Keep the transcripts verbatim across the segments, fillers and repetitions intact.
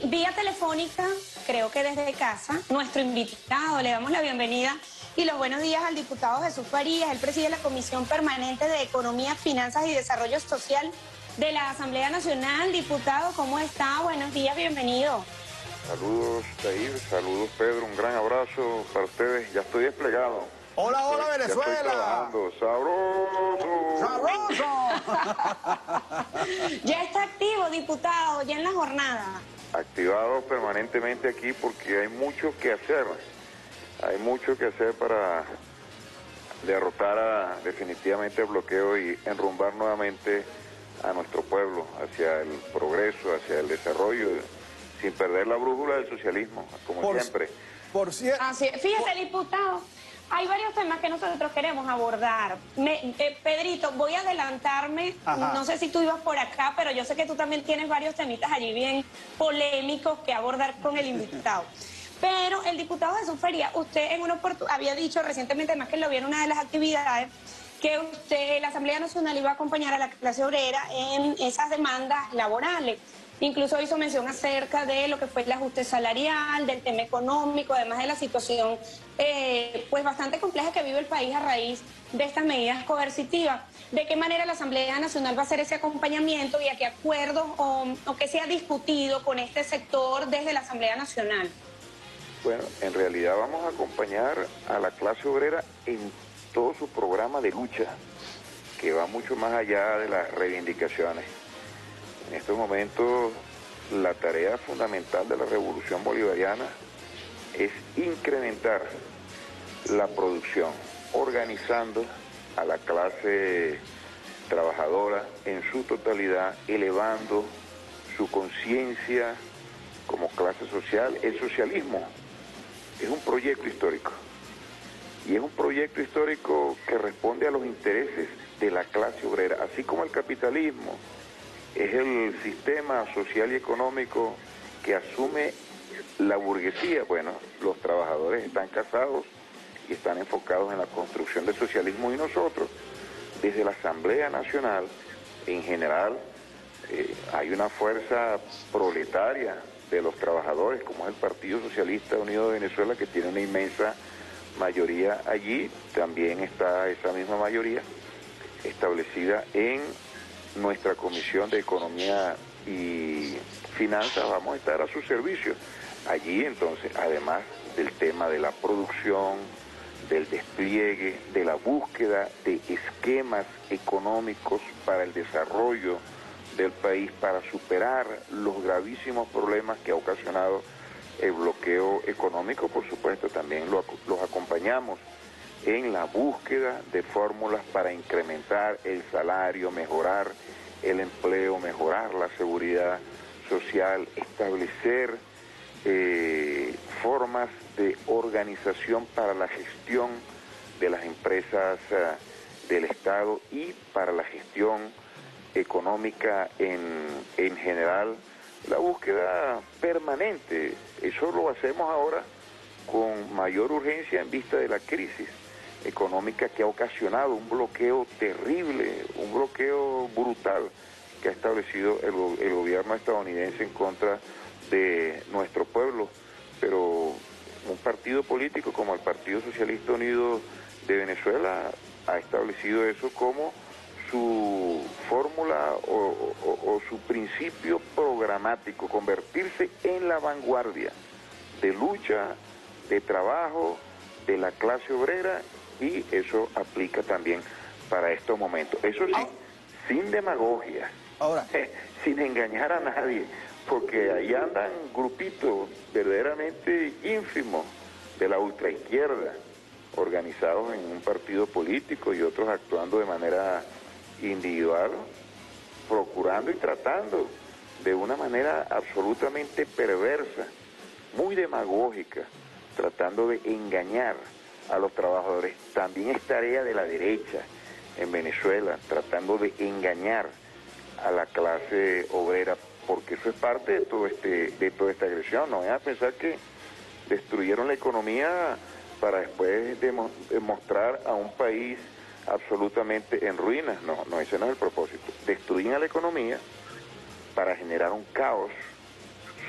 vía telefónica, creo que desde casa, nuestro invitado, le damos la bienvenida y los buenos días al diputado Jesús Farías. Él preside la Comisión Permanente de Economía, Finanzas y Desarrollo Social de la Asamblea Nacional. Diputado, ¿cómo está? Buenos días, bienvenido. Saludos, Tair, saludos, Pedro, un gran abrazo para ustedes. Ya estoy desplegado. Hola, hola, estoy, Venezuela. Ya estoy trabajando. ¡Sabroso! ¡Sabroso! Ya está activo, diputado, ya en la jornada. Activado permanentemente aquí porque hay mucho que hacer. Hay mucho que hacer para derrotar a, definitivamente el bloqueo y enrumbar nuevamente a nuestro pueblo hacia el progreso, hacia el desarrollo, sin perder la brújula del socialismo, como por, siempre. Por cierto. Así es. Fíjese, por... diputado, hay varios temas que nosotros queremos abordar. Me, eh, Pedrito, voy a adelantarme. Ajá. No sé si tú ibas por acá, pero yo sé que tú también tienes varios temitas allí bien polémicos que abordar con el invitado. Pero el diputado Jesús Farías, usted en una oportunidad había dicho recientemente, además que lo vi en una de las actividades, que usted, la Asamblea Nacional, iba a acompañar a la clase obrera en esas demandas laborales. Incluso hizo mención acerca de lo que fue el ajuste salarial, del tema económico, además de la situación eh, pues bastante compleja que vive el país a raíz de estas medidas coercitivas. ¿De qué manera la Asamblea Nacional va a hacer ese acompañamiento y a qué acuerdos o, o qué se ha discutido con este sector desde la Asamblea Nacional? Bueno, en realidad vamos a acompañar a la clase obrera en todo su programa de lucha, que va mucho más allá de las reivindicaciones. En estos momentos, la tarea fundamental de la revolución bolivariana es incrementar la producción, organizando a la clase trabajadora en su totalidad, elevando su conciencia como clase social. El socialismo es un proyecto histórico, y es un proyecto histórico que responde a los intereses de la clase obrera, así como el capitalismo es el sistema social y económico que asume la burguesía. Bueno, los trabajadores están casados y están enfocados en la construcción del socialismo, y nosotros, desde la Asamblea Nacional, en general, eh, hay una fuerza proletaria de los trabajadores, como es el Partido Socialista Unido de Venezuela, que tiene una inmensa mayoría allí. También está esa misma mayoría establecida en nuestra Comisión de Economía y Finanzas. Vamos a estar a su servicio allí. Entonces, además del tema de la producción, del despliegue, de la búsqueda de esquemas económicos para el desarrollo del país, para superar los gravísimos problemas que ha ocasionado el bloqueo económico, por supuesto, también lo, los acompañamos en la búsqueda de fórmulas para incrementar el salario, mejorar el empleo, mejorar la seguridad social, establecer eh, formas de organización para la gestión de las empresas uh, del Estado y para la gestión económica en, en general, la búsqueda permanente. Eso lo hacemos ahora con mayor urgencia en vista de la crisis económica que ha ocasionado un bloqueo terrible, un bloqueo brutal que ha establecido el, el gobierno estadounidense en contra de nuestro pueblo. Pero un partido político como el Partido Socialista Unido de Venezuela ha establecido eso como su fórmula o, o, o su principio programático, convertirse en la vanguardia de lucha, de trabajo de la clase obrera, y eso aplica también para estos momentos. Eso sí, sin demagogia, ahora, eh, sin engañar a nadie, porque ahí andan grupitos verdaderamente ínfimos de la ultraizquierda, organizados en un partido político y otros actuando de manera individual, procurando y tratando de una manera absolutamente perversa, muy demagógica, tratando de engañar a los trabajadores. También es tarea de la derecha en Venezuela, tratando de engañar a la clase obrera, porque eso es parte de todo este de toda esta agresión. No vayan a pensar que destruyeron la economía para después demo, demostrar a un país absolutamente en ruinas. No, no, ese no es el propósito. Destruyen a la economía para generar un caos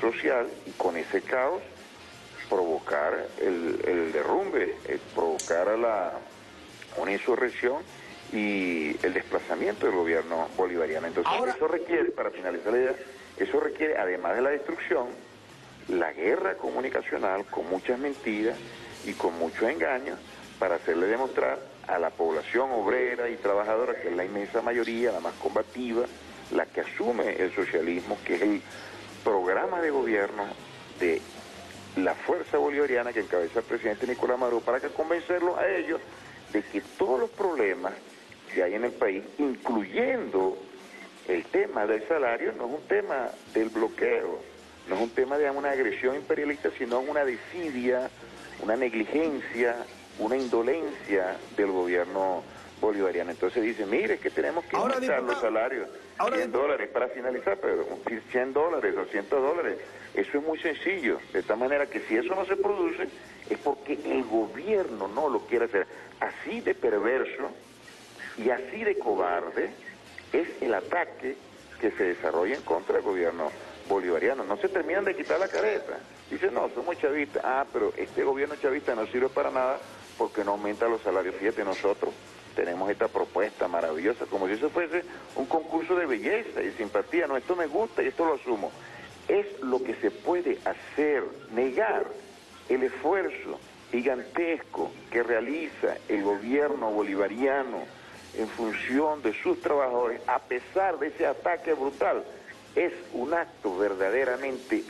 social y con ese caos provocar el, el derrumbe, el provocar a la, una insurrección y el desplazamiento del gobierno bolivariano. Entonces Ahora... eso requiere, para finalizar la idea, eso requiere, además de la destrucción, la guerra comunicacional con muchas mentiras y con muchos engaños para hacerle demostrar a la población obrera y trabajadora, que es la inmensa mayoría, la más combativa, la que asume el socialismo, que es el programa de gobierno de la fuerza bolivariana que encabeza el presidente Nicolás Maduro, para que convencerlos a ellos de que todos los problemas que hay en el país, incluyendo el tema del salario, no es un tema del bloqueo, no es un tema de una agresión imperialista, sino una desidia, una negligencia, una indolencia del gobierno bolivariano. Entonces dice, mire, es que tenemos que ahora, aumentar diputado, los salarios, ahora, cien dólares para finalizar, pero cien dólares, doscientos dólares, eso es muy sencillo, de tal manera que si eso no se produce, es porque el gobierno no lo quiere hacer. Así de perverso y así de cobarde es el ataque que se desarrolla en contra del gobierno bolivariano. No se terminan de quitar la careta. Dicen, no, somos chavistas. Ah, pero este gobierno chavista no sirve para nada porque no aumenta los salarios. Fíjate, nosotros tenemos esta propuesta maravillosa, como si eso fuese un concurso de belleza y simpatía. No, esto me gusta y esto lo asumo. Es lo que se puede hacer, negar el esfuerzo gigantesco que realiza el gobierno bolivariano en función de sus trabajadores, a pesar de ese ataque brutal, es un acto verdaderamente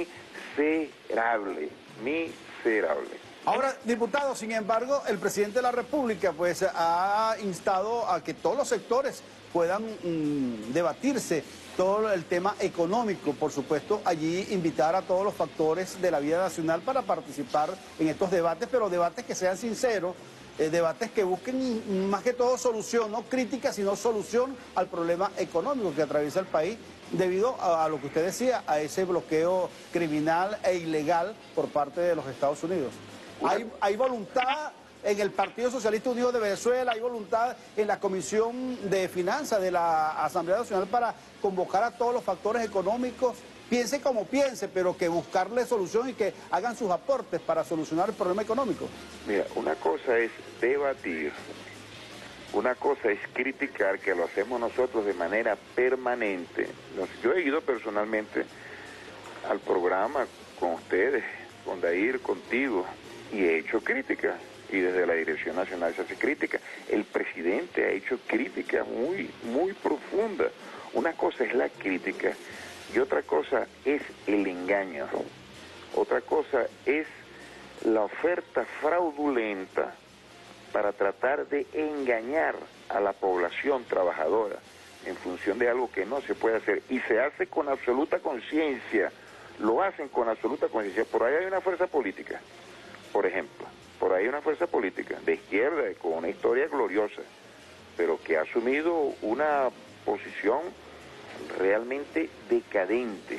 miserable, miserable. Ahora, diputado, sin embargo, el presidente de la República pues ha instado a que todos los sectores puedan mmm, debatirse todo el tema económico, por supuesto, allí invitar a todos los factores de la vida nacional para participar en estos debates, pero debates que sean sinceros, eh, debates que busquen más que todo solución, no crítica, sino solución al problema económico que atraviesa el país debido a, a lo que usted decía, a ese bloqueo criminal e ilegal por parte de los Estados Unidos. Hay, hay voluntad en el Partido Socialista Unido de Venezuela, hay voluntad en la Comisión de Finanzas de la Asamblea Nacional para convocar a todos los factores económicos, piense como piense, pero que buscarle solución y que hagan sus aportes para solucionar el problema económico. Mira, una cosa es debatir, una cosa es criticar, que lo hacemos nosotros de manera permanente. Yo he ido personalmente al programa con ustedes, con Dair, contigo, y he hecho crítica, y desde la Dirección Nacional se hace crítica. El presidente ha hecho crítica muy, muy profunda. Una cosa es la crítica y otra cosa es el engaño. Otra cosa es la oferta fraudulenta para tratar de engañar a la población trabajadora en función de algo que no se puede hacer. Y se hace con absoluta conciencia, lo hacen con absoluta conciencia. Por ahí hay una fuerza política, por ejemplo, por ahí hay una fuerza política de izquierda con una historia gloriosa, pero que ha asumido una posición realmente decadente.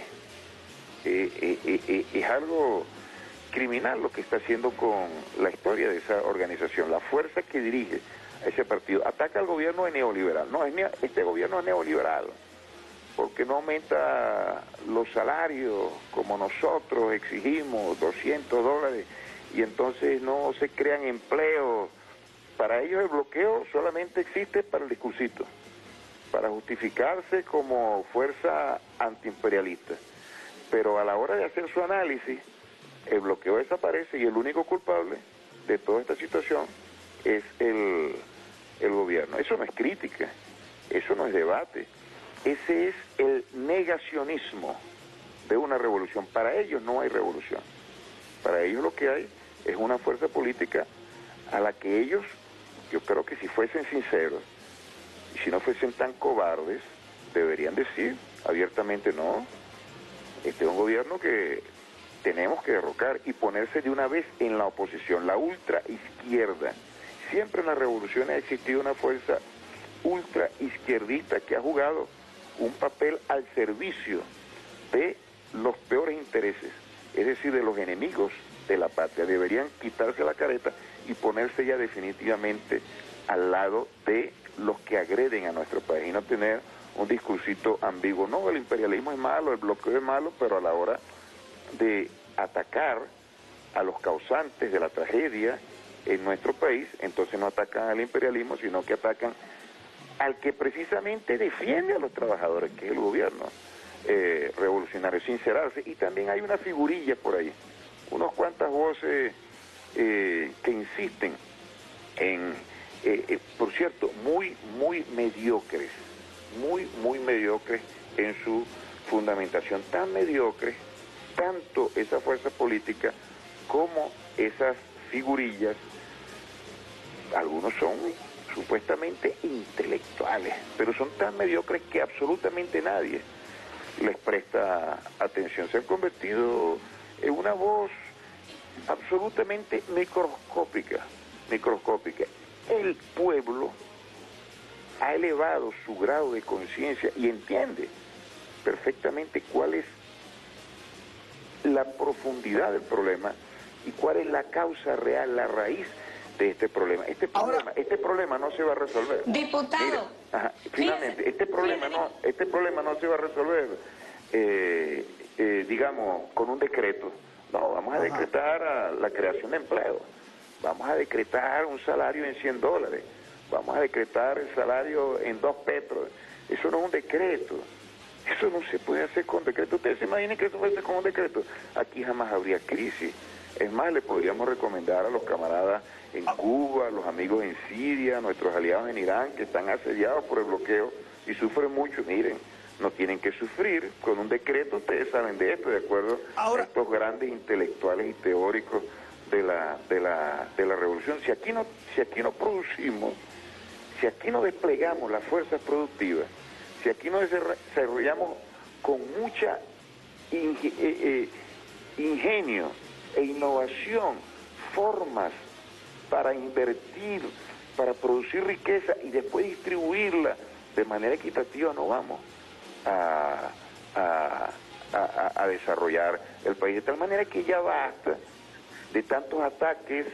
Eh, eh, eh, eh, es algo criminal lo que está haciendo con la historia de esa organización. La fuerza que dirige a ese partido ataca al gobierno de neoliberal. No, es ne este gobierno es neoliberal, porque no aumenta los salarios como nosotros exigimos, doscientos dólares, y entonces no se crean empleos. Para ellos el bloqueo solamente existe para el discursito, para justificarse como fuerza antiimperialista. Pero a la hora de hacer su análisis, el bloqueo desaparece y el único culpable de toda esta situación es el, el gobierno. Eso no es crítica, eso no es debate, ese es el negacionismo de una revolución. Para ellos no hay revolución, para ellos lo que hay es una fuerza política a la que ellos, yo creo que si fuesen sinceros y si no fuesen tan cobardes, deberían decir abiertamente, no, este es un gobierno que tenemos que derrocar y ponerse de una vez en la oposición, la ultra izquierda. Siempre en las revoluciones ha existido una fuerza ultra izquierdista que ha jugado un papel al servicio de los peores intereses, es decir, de los enemigos de la patria. Deberían quitarse la careta y ponerse ya definitivamente al lado de los que agreden a nuestro país y no tener un discursito ambiguo. No, el imperialismo es malo, el bloqueo es malo, pero a la hora de atacar a los causantes de la tragedia en nuestro país, entonces no atacan al imperialismo, sino que atacan al que precisamente defiende a los trabajadores, que es el gobierno eh, revolucionario, sincerarse. Y también hay una figurilla por ahí, unas cuantas voces eh, que insisten en, eh, eh, por cierto, muy, muy mediocres, muy, muy mediocres en su fundamentación, tan mediocres, tanto esa fuerza política como esas figurillas. Algunos son supuestamente intelectuales, pero son tan mediocres que absolutamente nadie les presta atención. Se han convertido en una voz absolutamente microscópica, microscópica. El pueblo ha elevado su grado de conciencia y entiende perfectamente cuál es la profundidad del problema y cuál es la causa real, la raíz de este problema. Este problema, Ahora, este problema no se va a resolver. Diputado. Mira, ajá, finalmente, fíjese, este problema fíjese. no, este problema no se va a resolver, eh, eh, digamos, con un decreto. No, vamos a Ajá. decretar a la creación de empleo. Vamos a decretar un salario en cien dólares. Vamos a decretar el salario en dos petros. Eso no es un decreto. Eso no se puede hacer con decreto. Ustedes se imaginen que eso fuese con un decreto. Aquí jamás habría crisis. Es más, le podríamos recomendar a los camaradas en Cuba, a los amigos en Siria, a nuestros aliados en Irán, que están asediados por el bloqueo y sufren mucho. Miren, no tienen que sufrir. Con un decreto ustedes saben de esto, de acuerdo Ahora, a estos grandes intelectuales y teóricos de la, de la, de la revolución. Si aquí no, si aquí no producimos, si aquí no desplegamos las fuerzas productivas, si aquí no desarrollamos con mucha inge, eh, eh, ingenio e innovación formas para invertir, para producir riqueza y después distribuirla de manera equitativa, no vamos a, a, a, a desarrollar el país. De tal manera que ya basta de tantos ataques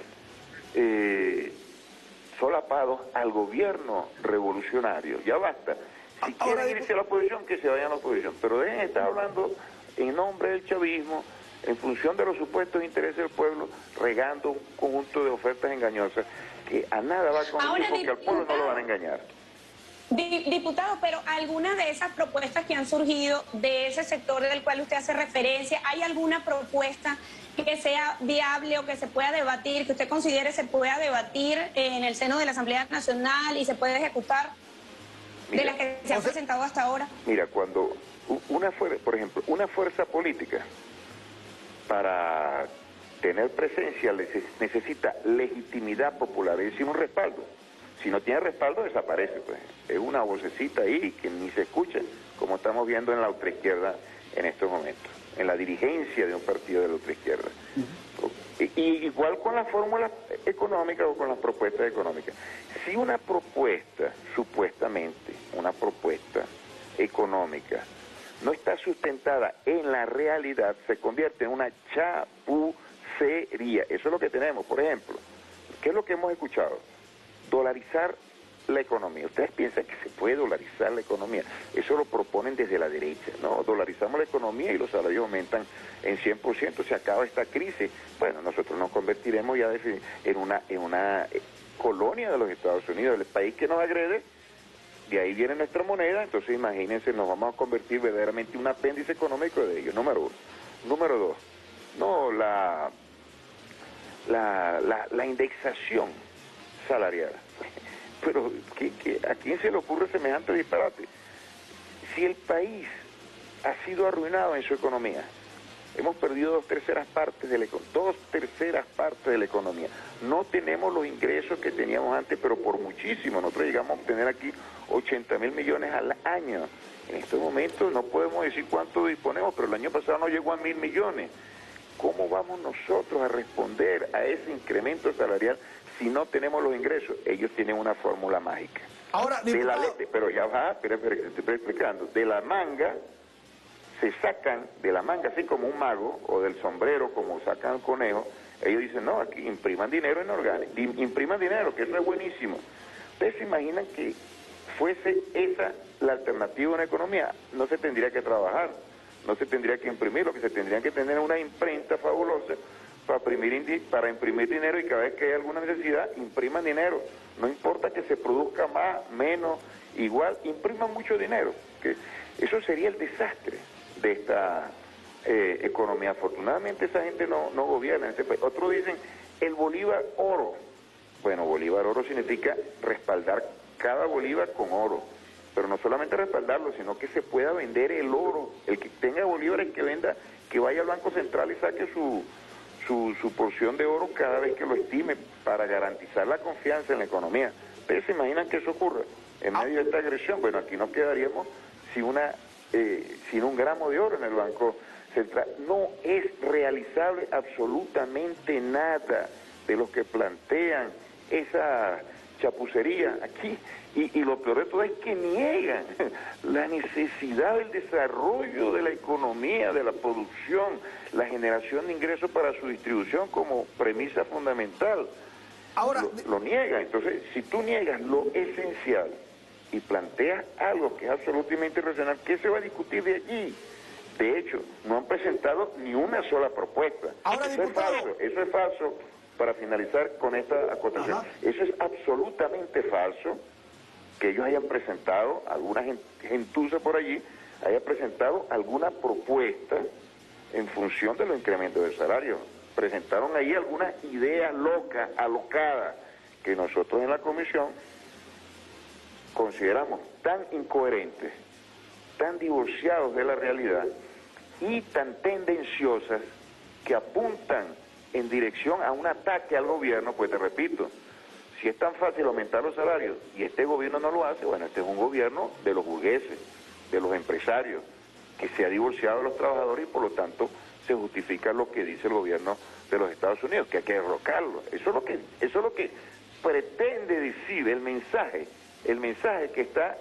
eh, solapados al gobierno revolucionario. Ya basta. Si Ahora, quieren irse a la oposición, que se vayan a la oposición. Pero dejen de estar hablando en nombre del chavismo, en función de los supuestos intereses del pueblo, regando un conjunto de ofertas engañosas que a nada va a conducir, porque al pueblo no lo van a engañar. Diputado, pero algunas de esas propuestas que han surgido de ese sector del cual usted hace referencia, ¿hay alguna propuesta que sea viable o que se pueda debatir, que usted considere se pueda debatir en el seno de la Asamblea Nacional y se puede ejecutar Mira, de las que se han presentado hasta ahora? Mira, cuando una fuerza, por ejemplo, una fuerza política para tener presencia necesita legitimidad popular, es decir, un respaldo. Si no tiene respaldo, desaparece, pues. Es una vocecita ahí que ni se escucha, como estamos viendo en la ultraizquierda en estos momentos, en la dirigencia de un partido de la ultraizquierda. Uh-huh. y, y igual con las fórmulas económicas o con las propuestas económicas. Si una propuesta, supuestamente, una propuesta económica, no está sustentada en la realidad, se convierte en una chapucería. Eso es lo que tenemos. Por ejemplo, ¿qué es lo que hemos escuchado? Dolarizar la economía. Ustedes piensan que se puede dolarizar la economía. Eso lo proponen desde la derecha. No, dolarizamos la economía y los salarios aumentan en cien por ciento. Se acaba esta crisis. Bueno, nosotros nos convertiremos ya en una, en una colonia de los Estados Unidos, el país que nos agrede. De ahí viene nuestra moneda. Entonces imagínense, nos vamos a convertir verdaderamente en un apéndice económico de ellos. Número uno. Número dos. No, la, la, la, la indexación salarial. Pero ¿qué, qué, ¿a quién se le ocurre semejante disparate? Si el país ha sido arruinado en su economía, hemos perdido dos terceras partes de la dos terceras partes de la economía. No tenemos los ingresos que teníamos antes, pero por muchísimo. Nosotros llegamos a obtener aquí ochenta mil millones al año. En estos momentos no podemos decir cuánto disponemos, pero el año pasado no llegó a mil millones. ¿Cómo vamos nosotros a responder a ese incremento salarial si no tenemos los ingresos? Ellos tienen una fórmula mágica. Ahora, de la diputado... leche, pero ya va, espera, espera, te estoy explicando. De la manga, se sacan de la manga, así como un mago, o del sombrero, como sacan el conejo. Ellos dicen, no, aquí impriman dinero en orgánico, impriman dinero, que eso es buenísimo. ¿Ustedes se imaginan que fuese esa la alternativa a una economía? No se tendría que trabajar. no se tendría que imprimir, lo que se tendrían que tener una imprenta fabulosa para imprimir, para imprimir dinero, y cada vez que hay alguna necesidad, impriman dinero. No importa que se produzca más, menos, igual, impriman mucho dinero. Que eso sería el desastre de esta eh, economía. Afortunadamente esa gente no, no gobierna en este país. Otros dicen el bolívar oro. Bueno, bolívar oro significa respaldar cada bolívar con oro. Pero no solamente respaldarlo, sino que se pueda vender el oro. El que tenga bolívares que venda, que vaya al Banco Central y saque su, su, su porción de oro cada vez que lo estime, para garantizar la confianza en la economía. ¿Ustedes se imaginan que eso ocurra en medio de esta agresión? Bueno, aquí nos quedaríamos sin, una, eh, sin un gramo de oro en el Banco Central. No es realizable absolutamente nada de lo que plantean esa chapucería aquí. Y, y lo peor de todo es que niegan la necesidad del desarrollo de la economía, de la producción, la generación de ingresos para su distribución como premisa fundamental. Ahora, lo, lo niegan. Entonces, si tú niegas lo esencial y planteas algo que es absolutamente irracional, ¿qué se va a discutir de allí? De hecho, no han presentado ni una sola propuesta. Ahora, eso diputado, es falso, eso es falso. Para finalizar con esta acotación, ajá, eso es absolutamente falso, que ellos hayan presentado, alguna gentuza por allí, haya presentado alguna propuesta en función de los incrementos del salario. Presentaron ahí alguna idea loca, alocada, que nosotros en la comisión consideramos tan incoherentes, tan divorciados de la realidad y tan tendenciosas, que apuntan en dirección a un ataque al gobierno. Pues te repito, si es tan fácil aumentar los salarios y este gobierno no lo hace, bueno, este es un gobierno de los burgueses, de los empresarios, que se ha divorciado de los trabajadores, y por lo tanto se justifica lo que dice el gobierno de los Estados Unidos, que hay que derrocarlo. Eso es lo que, eso es lo que pretende decir el mensaje, el mensaje que está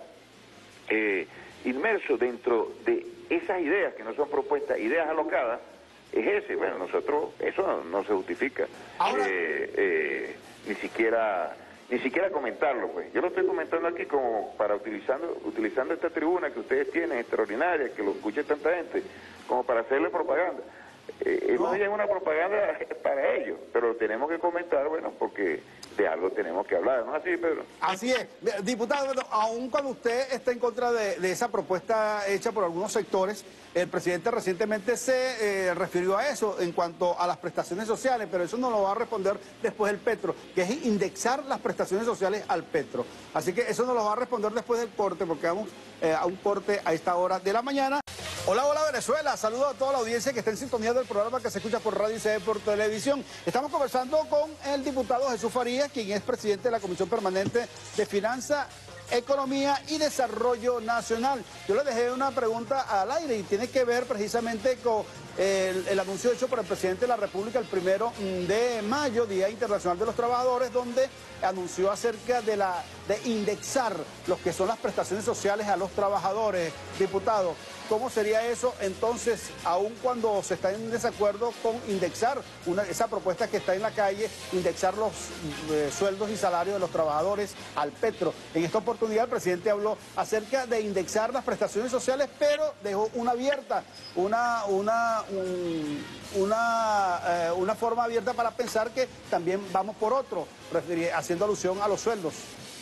eh, inmerso dentro de esas ideas, que no son propuestas, ideas alocadas, es ese. Bueno, nosotros, eso no, no se justifica. Ahora, eh, eh, ni siquiera ni siquiera comentarlo, pues. Yo lo estoy comentando aquí como para utilizando utilizando esta tribuna que ustedes tienen, extraordinaria, que lo escuche tanta gente, como para hacerle propaganda. Eh, no es una propaganda para ellos, pero tenemos que comentar, bueno, porque de algo tenemos que hablar, ¿no? Así, Pedro. Así es. Diputado, bueno, aun cuando usted está en contra de, de esa propuesta hecha por algunos sectores, el presidente recientemente se eh, refirió a eso en cuanto a las prestaciones sociales, pero eso no lo va a responder después el Petro, que es indexar las prestaciones sociales al Petro. Así que eso no lo va a responder después del corte, porque vamos eh, a un corte a esta hora de la mañana. Hola, hola Venezuela, saludo a toda la audiencia que está en sintonía del programa que se escucha por radio y se ve por televisión. Estamos conversando con el diputado Jesús Farías, quien es presidente de la Comisión Permanente de Finanzas, Economía y Desarrollo Nacional. Yo le dejé una pregunta al aire y tiene que ver precisamente con el, el anuncio hecho por el presidente de la República el primero de mayo, Día Internacional de los Trabajadores, donde anunció acerca de la de indexar lo que son las prestaciones sociales a los trabajadores. Diputado, ¿cómo sería eso entonces, aun cuando se está en desacuerdo con indexar una, esa propuesta que está en la calle, indexar los eh, sueldos y salarios de los trabajadores al Petro? En esta oportunidad el presidente habló acerca de indexar las prestaciones sociales, pero dejó una abierta, una, una, un, una, eh, una forma abierta para pensar que también vamos por otro, haciendo alusión a los sueldos.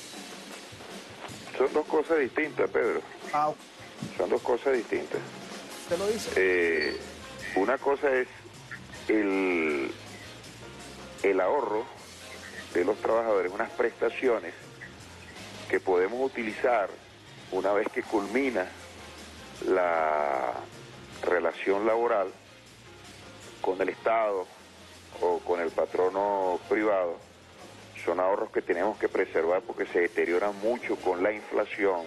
Son dos cosas distintas, Pedro. Ah, Son dos cosas distintas. ¿usted lo dice? Eh, una cosa es el, el ahorro de los trabajadores, unas prestaciones que podemos utilizar una vez que culmina la relación laboral con el Estado o con el patrono privado. Son ahorros que tenemos que preservar porque se deterioran mucho con la inflación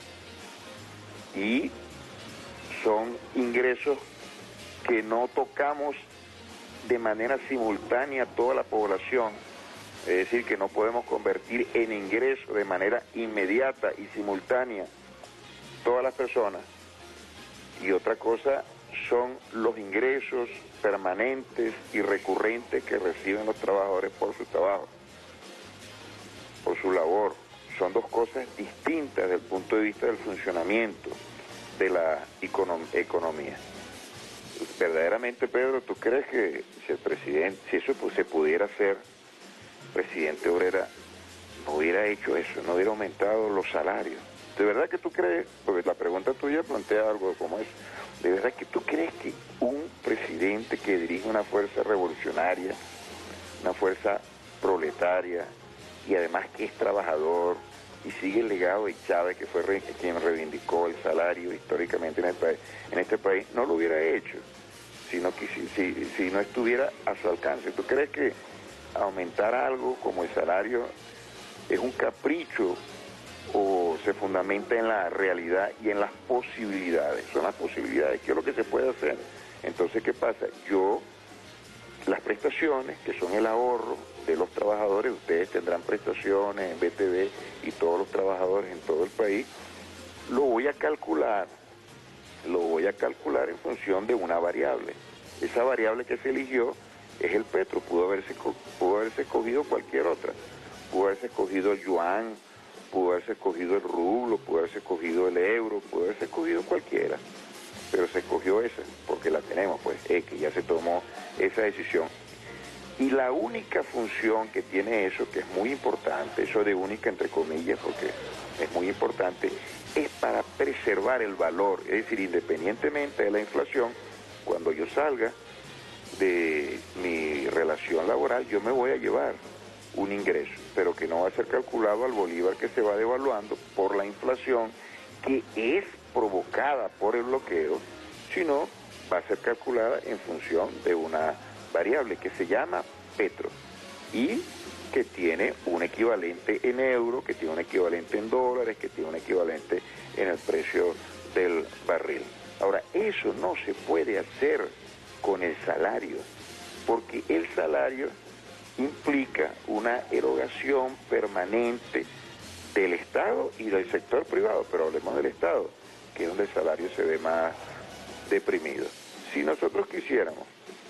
y son ingresos que no tocamos de manera simultánea a toda la población, es decir, que no podemos convertir en ingresos de manera inmediata y simultánea todas las personas. Y otra cosa son los ingresos permanentes y recurrentes que reciben los trabajadores por su trabajo, por su labor. Son dos cosas distintas desde el punto de vista del funcionamiento de la econom- economía. verdaderamente, Pedro, ¿tú crees que si el presidente, si eso pues, se pudiera hacer, presidente Obrera no hubiera hecho eso, no hubiera aumentado los salarios? ¿De verdad que tú crees? Porque la pregunta tuya plantea algo como eso. ¿De verdad que tú crees que un presidente que dirige una fuerza revolucionaria, una fuerza proletaria, y además que es trabajador, y sigue el legado de Chávez, que fue re, quien reivindicó el salario históricamente en, el país, en este país, no lo hubiera hecho, sino que si, si, si no estuviera a su alcance? ¿Tú crees que aumentar algo como el salario es un capricho o se fundamenta en la realidad y en las posibilidades? Son las posibilidades, ¿qué es lo que se puede hacer? Entonces, ¿qué pasa? Yo, las prestaciones, que son el ahorro de los trabajadores, ustedes tendrán prestaciones en B T V y todos los trabajadores en todo el país, lo voy a calcular, lo voy a calcular en función de una variable. Esa variable que se eligió es el petro, pudo haberse, pudo haberse escogido cualquier otra, pudo haberse escogido el yuan, pudo haberse escogido el rublo, pudo haberse escogido el euro, pudo haberse escogido cualquiera, pero se escogió esa, porque la tenemos, pues, es que ya se tomó esa decisión. Y la única función que tiene eso, que es muy importante, eso de única entre comillas, porque es muy importante, es para preservar el valor, es decir, independientemente de la inflación, cuando yo salga de mi relación laboral, yo me voy a llevar un ingreso, pero que no va a ser calculado al bolívar que se va devaluando por la inflación, que es provocada por el bloqueo, sino va a ser calculada en función de una variable que se llama petro y que tiene un equivalente en euro, que tiene un equivalente en dólares, que tiene un equivalente en el precio del barril. Ahora, eso no se puede hacer con el salario, porque el salario implica una erogación permanente del Estado y del sector privado, pero hablemos del Estado, que es donde el salario se ve más deprimido. Si nosotros quisiéramos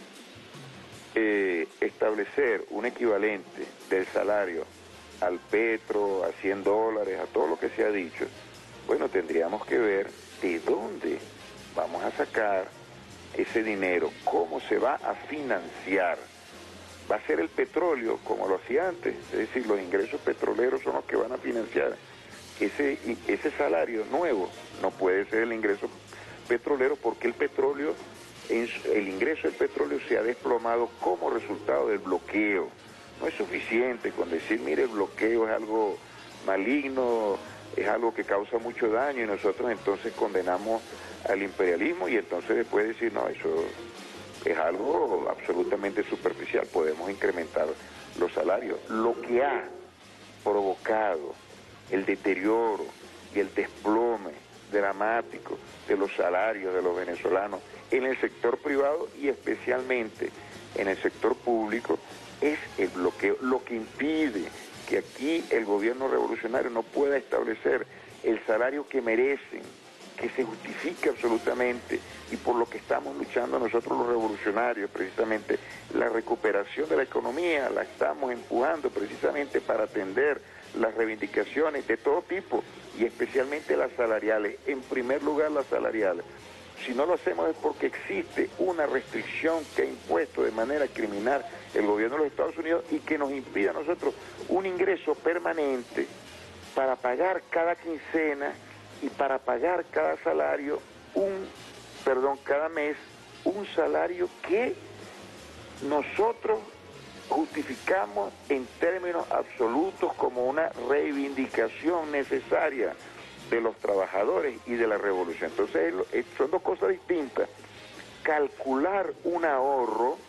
eh, establecer un equivalente del salario al petro, a cien dólares, a todo lo que se ha dicho, bueno, tendríamos que ver de dónde vamos a sacar ese dinero, cómo se va a financiar. Va a ser el petróleo como lo hacía antes, es decir, los ingresos petroleros son los que van a financiar ese, ese salario nuevo. No puede ser el ingreso petrolero porque el petróleo, el ingreso del petróleo se ha desplomado como resultado del bloqueo. No es suficiente con decir, mire, el bloqueo es algo maligno, es algo que causa mucho daño y nosotros entonces condenamos al imperialismo y entonces después decir, no, eso es algo absolutamente superficial, podemos incrementar los salarios. Lo que ha provocado el deterioro y el desplome dramático de los salarios de los venezolanos en el sector privado y especialmente en el sector público es el bloqueo, lo que impide que aquí el gobierno revolucionario no pueda establecer el salario que merecen, que se justifique absolutamente y por lo que estamos luchando nosotros los revolucionarios, precisamente la recuperación de la economía, la estamos empujando precisamente para atender las reivindicaciones de todo tipo y especialmente las salariales, en primer lugar las salariales. Si no lo hacemos es porque existe una restricción que ha impuesto de manera criminal el gobierno de los Estados Unidos y que nos impide a nosotros un ingreso permanente para pagar cada quincena y para pagar cada salario, un, perdón, cada mes, un salario que nosotros justificamos en términos absolutos como una reivindicación necesaria de los trabajadores y de la revolución. Entonces son dos cosas distintas. Calcular un ahorro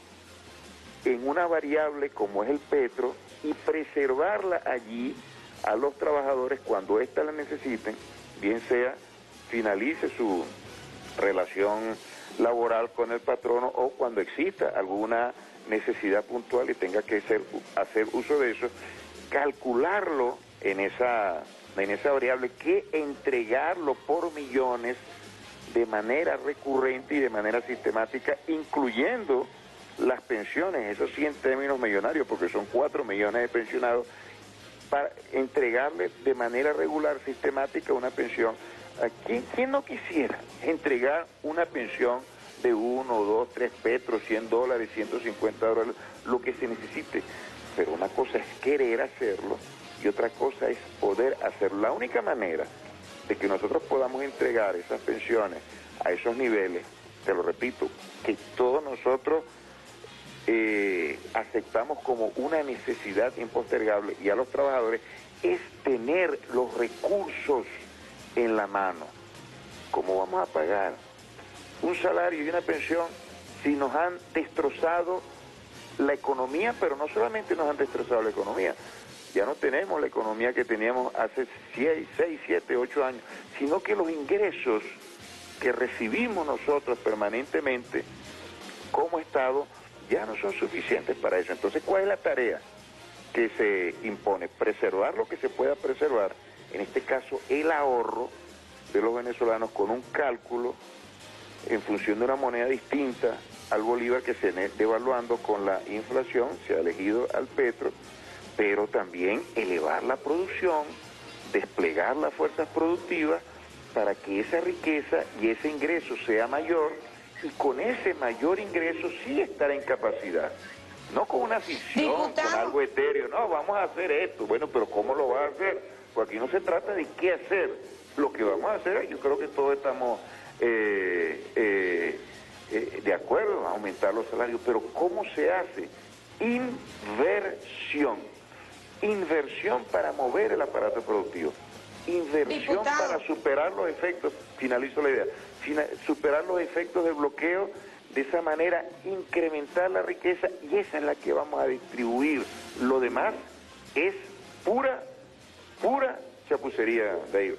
en una variable como es el petro y preservarla allí a los trabajadores cuando ésta la necesiten, bien sea finalice su relación laboral con el patrono o cuando exista alguna necesidad puntual y tenga que ser, hacer uso de eso, calcularlo en esa, en esa variable que entregarlo por millones de manera recurrente y de manera sistemática, incluyendo las pensiones, eso sí en términos millonarios, porque son cuatro millones de pensionados, para entregarle de manera regular, sistemática, una pensión. ¿A quién, quién no quisiera entregar una pensión de uno, dos, tres petros, cien dólares, ciento cincuenta dólares, lo que se necesite. Pero una cosa es querer hacerlo y otra cosa es poder hacerlo. La única manera de que nosotros podamos entregar esas pensiones a esos niveles, te lo repito, que todos nosotros eh, aceptamos como una necesidad impostergable y a los trabajadores, es tener los recursos en la mano. ¿Cómo vamos a pagar un salario y una pensión si nos han destrozado la economía? Pero no solamente nos han destrozado la economía, ya no tenemos la economía que teníamos hace seis, siete, ocho años, sino que los ingresos que recibimos nosotros permanentemente como Estado ya no son suficientes para eso. Entonces, ¿cuál es la tarea que se impone? Preservar lo que se pueda preservar, en este caso el ahorro de los venezolanos con un cálculo en función de una moneda distinta al bolívar que se esté devaluando con la inflación, se ha elegido al petro, pero también elevar la producción, desplegar las fuerzas productivas para que esa riqueza y ese ingreso sea mayor, y con ese mayor ingreso sí estar en capacidad. No con una ficción, Diputado. con algo etéreo, no, vamos a hacer esto. Bueno, pero ¿cómo lo va a hacer? Porque aquí no se trata de qué hacer. Lo que vamos a hacer, yo creo que todos estamos eh, eh, eh, de acuerdo a aumentar los salarios, pero ¿cómo se hace? Inversión. Inversión para mover el aparato productivo. Inversión Diputado. para superar los efectos, finalizo la idea, fina, superar los efectos del bloqueo, de esa manera incrementar la riqueza, y esa es la que vamos a distribuir. Lo demás es pura, pura chapucería, David.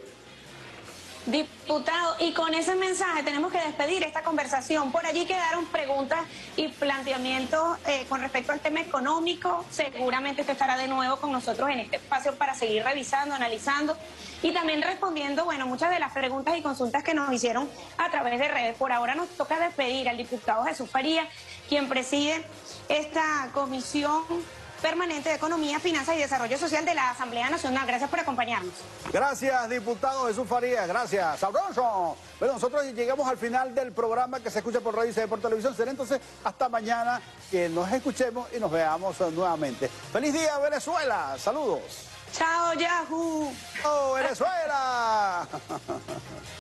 Diputado, y con ese mensaje tenemos que despedir esta conversación. Por allí quedaron preguntas y planteamientos eh, con respecto al tema económico. Seguramente usted estará de nuevo con nosotros en este espacio para seguir revisando, analizando y también respondiendo, bueno, muchas de las preguntas y consultas que nos hicieron a través de redes. Por ahora nos toca despedir al diputado Jesús Faría, quien preside esta comisión permanente de Economía, Finanzas y Desarrollo Social de la Asamblea Nacional. Gracias por acompañarnos. Gracias, diputado Jesús Faría, gracias. ¡Sabroso! Bueno, nosotros llegamos al final del programa que se escucha por Radio y por televisión. Será entonces hasta mañana que nos escuchemos y nos veamos nuevamente. ¡Feliz día, Venezuela! ¡Saludos! Chao, Yahoo. ¡Oh, Venezuela!